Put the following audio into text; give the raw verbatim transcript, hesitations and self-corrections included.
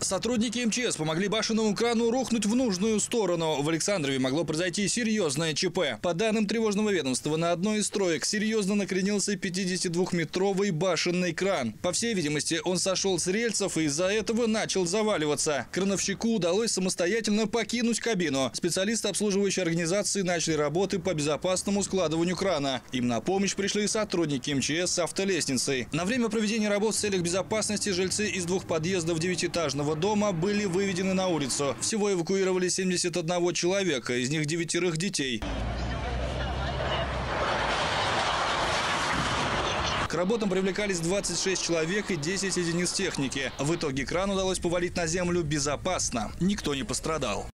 Сотрудники эм че эс помогли башенному крану рухнуть в нужную сторону. В Александрове могло произойти серьезное ЧП. По данным тревожного ведомства, на одной из строек серьезно накренился пятидесятидвухметровый башенный кран. По всей видимости, он сошел с рельсов и из-за этого начал заваливаться. Крановщику удалось самостоятельно покинуть кабину. Специалисты обслуживающей организации начали работы по безопасному складыванию крана. Им на помощь пришли сотрудники эм че эс с автолестницей. На время проведения работ в целях безопасности жильцы из двух подъездов девятиэтажного дома были выведены на улицу. Всего эвакуировали семьдесят один человека, из них девятерых детей. К работам привлекались двадцать шесть человек и десять единиц техники. В итоге кран удалось повалить на землю безопасно. Никто не пострадал.